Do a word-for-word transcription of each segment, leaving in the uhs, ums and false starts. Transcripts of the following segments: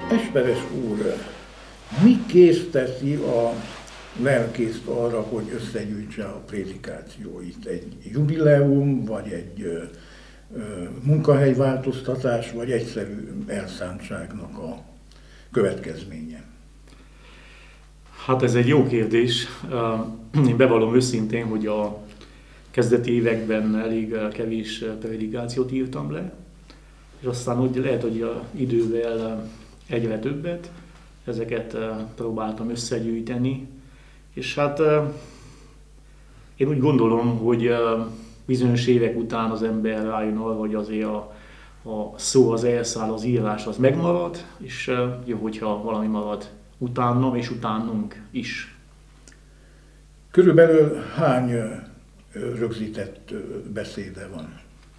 Esperes úr, mi készteti a lelkészt arra, hogy összegyűjtse a prédikációit? Egy jubileum, vagy egy ö, ö, munkahelyváltoztatás, vagy egyszerű elszántságnak a következménye? Hát ez egy jó kérdés. Én bevallom őszintén, hogy a kezdeti években elég kevés prédikációt írtam le, és aztán úgy lehet, hogy a idővel egyre többet, ezeket próbáltam összegyűjteni, és hát én úgy gondolom, hogy bizonyos évek után az ember rájön arra, hogy azért a, a szó az elszáll, az írás az megmarad, és jó, hogyha valami marad utánam és utánunk is. Körülbelül hány rögzített beszéde van?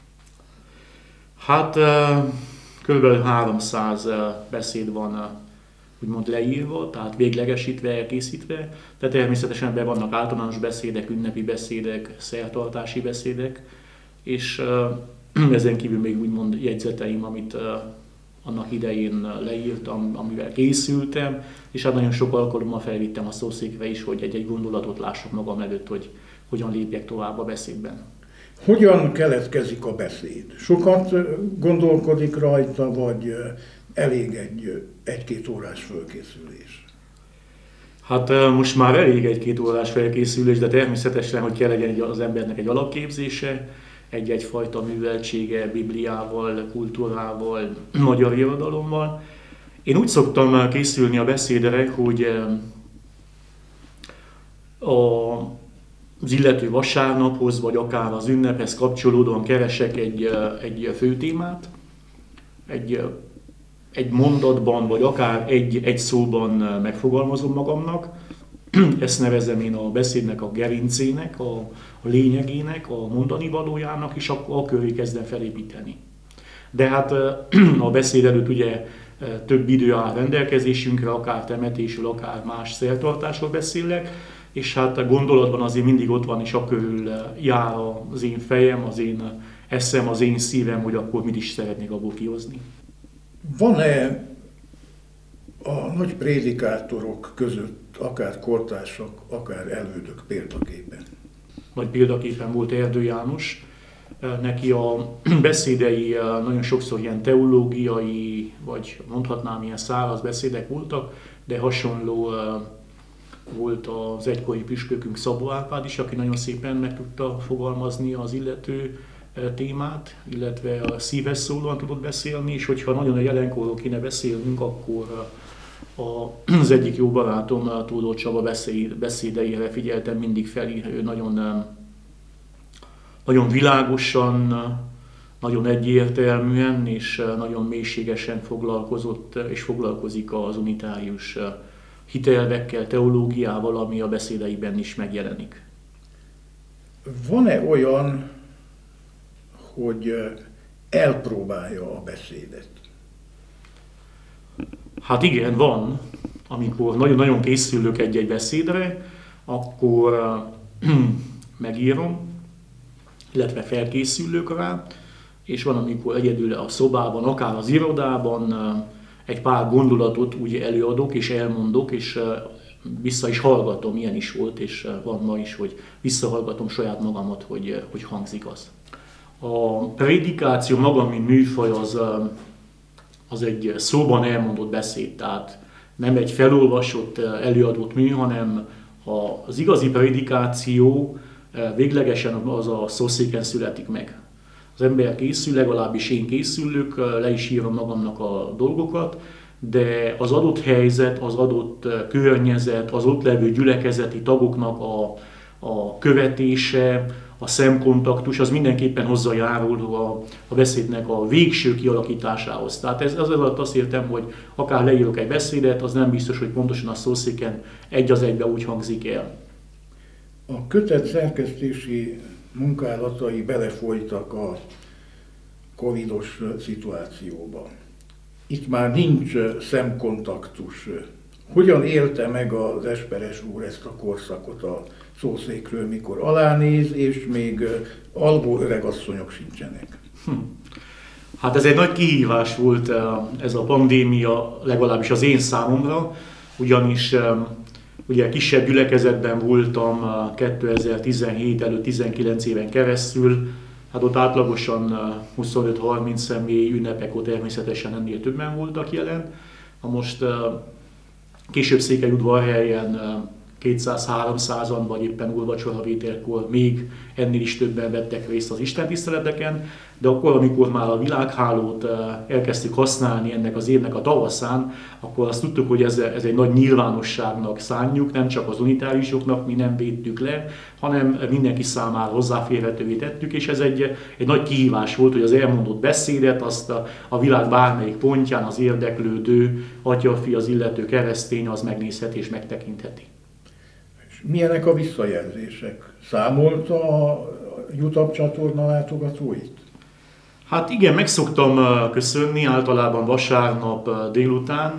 Hát körülbelül háromszáz beszéd van úgymond leírva, tehát véglegesítve, elkészítve, de természetesen ebben vannak általános beszédek, ünnepi beszédek, szertartási beszédek, és ezen kívül még úgymond jegyzeteim, amit annak idején leírtam, amivel készültem, és hát nagyon sok alkalommal felvittem a szószékre is, hogy egy-egy gondolatot lássak magam előtt, hogy hogyan lépjek tovább a beszédben. Hogyan keletkezik a beszéd? Sokat gondolkodik rajta, vagy elég egy egy-két órás fölkészülés? Hát most már elég egy-két órás felkészülés, de természetesen, hogy kell legyen az embernek egy alapképzése, egy-egyfajta műveltsége Bibliával, kultúrával, magyar irodalommal. Én úgy szoktam készülni a beszédre, hogy az illető vasárnaphoz, vagy akár az ünnephez kapcsolódóan keresek egy, egy főtémát, egy, egy mondatban, vagy akár egy, egy szóban megfogalmazom magamnak. Ezt nevezem én a beszédnek a gerincének, a, a lényegének, a mondani valójának, és akkor a köré kezdem felépíteni. De hát a beszéd előtt ugye több idő áll rendelkezésünkre, akár temetésről, akár más szertartásról beszélek, és hát a gondolatban azért mindig ott van, és akörül jár az én fejem, az én eszem, az én szívem, hogy akkor mit is szeretnék abból kihozni. Van-e a nagy prédikátorok között akár kortársak, akár elődök példaképen? Nagy példaképen volt Erdő János. Neki a beszédei nagyon sokszor ilyen teológiai, vagy mondhatnám ilyen száraz beszédek voltak, de hasonló volt az egykori püspökünk Szabó Árpád is, aki nagyon szépen meg tudta fogalmazni az illető témát, illetve a szívhez szólóan tudott beszélni, és hogyha nagyon a jelenkorról kéne beszélnünk, akkor az egyik jó barátom, Tódor Csaba beszédeire figyeltem mindig fel, ő nagyon, nagyon világosan, nagyon egyértelműen és nagyon mélységesen foglalkozott és foglalkozik az unitárius hitelvekkel, teológiával, ami a beszédeiben is megjelenik. Van-e olyan, hogy elpróbálja a beszédet? Hát igen, van. Amikor nagyon-nagyon készülök egy-egy beszédre, akkor megírom, illetve felkészülök rá, és van, amikor egyedül a szobában, akár az irodában egy pár gondolatot úgy előadok és elmondok, és vissza is hallgatom, ilyen is volt, és van ma is, hogy visszahallgatom saját magamat, hogy, hogy hangzik az. A prédikáció maga, mint műfaj, az, az egy szóban elmondott beszéd, tehát nem egy felolvasott, előadott mű, hanem az igazi prédikáció véglegesen az a szószéken születik meg. Az ember készül, legalábbis én készülök, le is írom magamnak a dolgokat, de az adott helyzet, az adott környezet, az ott levő gyülekezeti tagoknak a, a követése, a szemkontaktus, az mindenképpen hozzájárul a, a beszédnek a végső kialakításához. Tehát ez, az alatt azt értem, hogy akár leírok egy beszédet, az nem biztos, hogy pontosan a szószéken egy az egybe úgy hangzik el. A kötet szerkesztési munkálatai belefolytak a covidos szituációba. Itt már nincs szemkontaktus. Hogyan élte meg az Esperes úr ezt a korszakot a szószékről, mikor alánéz, és még alvó öregasszonyok sincsenek? Hm. Hát ez egy nagy kihívás volt ez a pandémia, legalábbis az én számomra, ugyanis ugye kisebb gyülekezetben voltam kétezer-tizenhét előtt tizenkilenc éven keresztül, hát ott átlagosan huszonöt-harminc személy, ünnepek természetesen ennél többen voltak jelen. Na most később Székelyudvarhelyen kétszáz-háromszázan, vagy éppen úrvacsoravételkor még ennél is többen vettek részt az istentiszteleteken, de akkor, amikor már a világhálót elkezdtük használni ennek az évnek a tavaszán, akkor azt tudtuk, hogy ez, ez egy nagy nyilvánosságnak szánjuk, nem csak az unitáriusoknak mi nem védtük le, hanem mindenki számára hozzáférhetővé tettük, és ez egy, egy nagy kihívás volt, hogy az elmondott beszédet azt a, a világ bármelyik pontján az érdeklődő, atya-fi, az illető keresztény az megnézheti és megtekintheti. Milyenek a visszajelzések? Számolt a YouTube csatorna látogatóit? Hát igen, meg szoktam köszönni, általában vasárnap délután.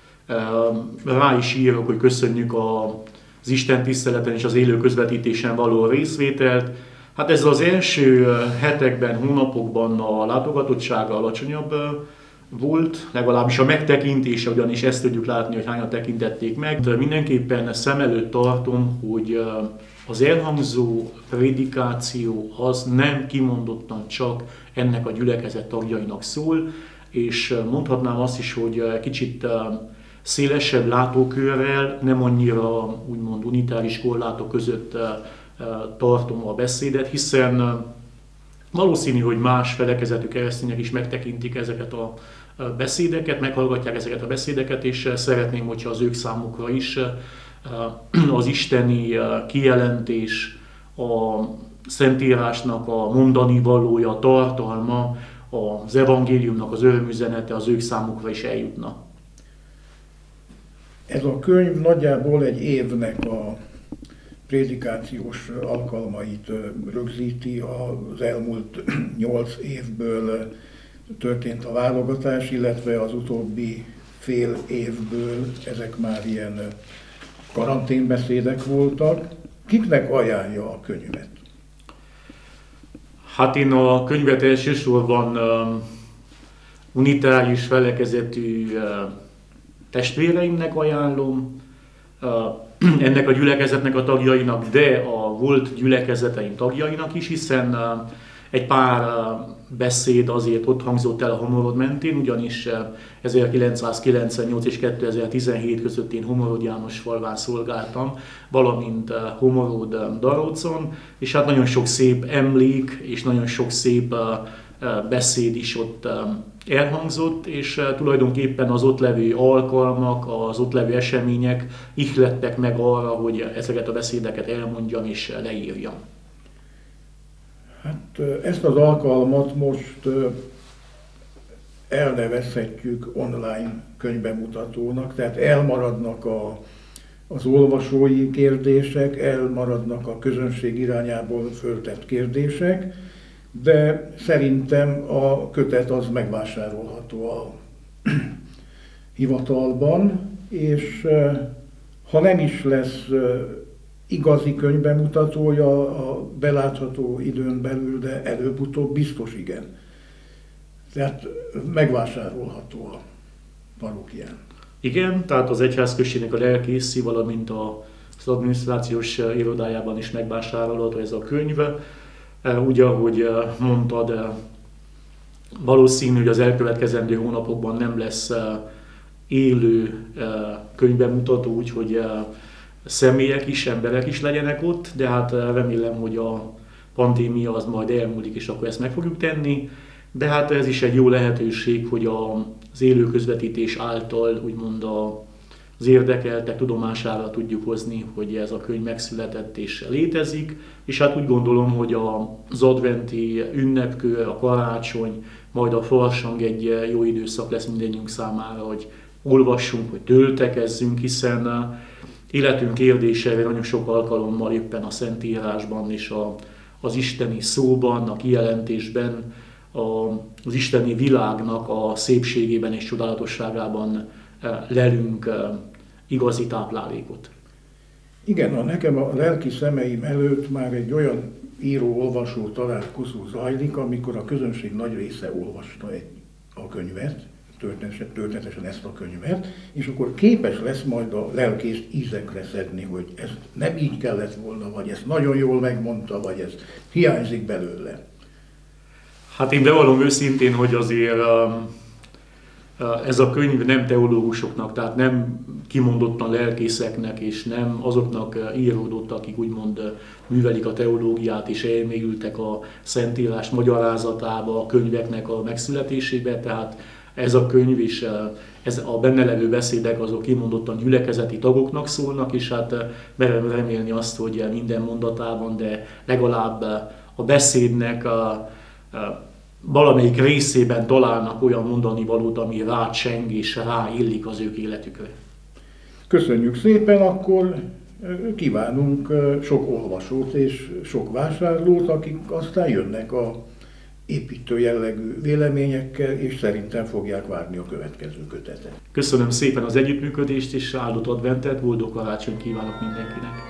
Rá is írok, hogy köszönjük az istentiszteleten és az élő közvetítésen való részvételt. Hát ez az első hetekben, hónapokban a látogatottsága alacsonyabb volt, legalábbis a megtekintése, ugyanis ezt tudjuk látni, hogy hányan tekintették meg. De mindenképpen szem előtt tartom, hogy az elhangzó prédikáció az nem kimondottan csak ennek a gyülekezet tagjainak szól, és mondhatnám azt is, hogy kicsit szélesebb látókörrel, nem annyira úgymond unitáris korlátok között tartom a beszédet, hiszen valószínű, hogy más felekezetű keresztények is megtekintik ezeket a beszédeket, meghallgatják ezeket a beszédeket, és szeretném, hogyha az ők számukra is az isteni kijelentés, a Szentírásnak a mondani valója, a tartalma, az evangéliumnak az örömüzenete az ők számukra is eljutna. Ez a könyv nagyjából egy évnek a prédikációs alkalmait rögzíti, az elmúlt nyolc évből történt a válogatás, illetve az utóbbi fél évből ezek már ilyen karanténbeszédek voltak. Kiknek ajánlja a könyvet? Hát én a könyvet elsősorban uh, unitárius felekezetű uh, testvéreimnek ajánlom, uh, ennek a gyülekezetnek a tagjainak, de a volt gyülekezeteim tagjainak is, hiszen uh, egy pár uh, beszéd azért ott hangzott el a Homorod mentén, ugyanis uh, ezerkilencszázkilencvennyolc és kétezer-tizenhét között én Homorod János falván szolgáltam, valamint uh, Homorod um, Darócon, és hát nagyon sok szép emlék és nagyon sok szép uh, uh, beszéd is ott um, elhangzott, és uh, tulajdonképpen az ott levő alkalmak, az ott levő események ihlettek meg arra, hogy ezeket a beszédeket elmondjam és leírjam. Hát ezt az alkalmat most elnevezhetjük online könyvbemutatónak, tehát elmaradnak a, az olvasói kérdések, elmaradnak a közönség irányából föltett kérdések, de szerintem a kötet az megvásárolható a hivatalban, és ha nem is lesz igazi könyvbemutatója a belátható időn belül, de előbb-utóbb biztos igen. Tehát megvásárolható a parókián. Igen, tehát az egyházközségnek a lelkészi, valamint az adminisztrációs irodájában is megvásárolható ez a könyv. Úgy, ahogy mondtad, valószínű, hogy az elkövetkezendő hónapokban nem lesz élő könyvbemutató, úgyhogy személyek is, emberek is legyenek ott, de hát remélem, hogy a pandémia az majd elmúlik, és akkor ezt meg fogjuk tenni. De hát ez is egy jó lehetőség, hogy az élő közvetítés által úgymond az érdekeltek tudomására tudjuk hozni, hogy ez a könyv megszületett és létezik. És hát úgy gondolom, hogy az adventi ünnepkör, a karácsony, majd a farsang egy jó időszak lesz mindannyiunk számára, hogy olvassunk, hogy töltekezzünk, hiszen életünk kérdésére nagyon sok alkalommal éppen a Szentírásban és a, az isteni szóban, a kijelentésben, a, az isteni világnak a szépségében és csodálatosságában lelünk igazi táplálékot. Igen, a, nekem a lelki szemeim előtt már egy olyan író-olvasó találkozó zajlik, amikor a közönség nagy része olvasta egy, a könyvet, történetesen, történetesen ezt a könyvet, és akkor képes lesz majd a lelkészt ízekre szedni, hogy ez nem így kellett volna, vagy ezt nagyon jól megmondta, vagy ez hiányzik belőle. Hát én bevallom őszintén, hogy azért ez a könyv nem teológusoknak, tehát nem kimondottan lelkészeknek, és nem azoknak íródott, akik úgymond művelik a teológiát, és elmélyültek a Szentírás magyarázatába, a könyveknek a megszületésébe, tehát ez a könyv és ez a benne levő beszédek azok kimondottan gyülekezeti tagoknak szólnak, és hát merem remélni azt, hogy minden mondatában, de legalább a beszédnek a, a valamelyik részében találnak olyan mondani valót, ami rácseng és ráillik az ők életükre. Köszönjük szépen, akkor kívánunk sok olvasót és sok vásárlót, akik aztán jönnek a építő jellegű véleményekkel, és szerintem fogják várni a következő kötetet. Köszönöm szépen az együttműködést, és áldott adventet, boldog karácsonyt kívánok mindenkinek!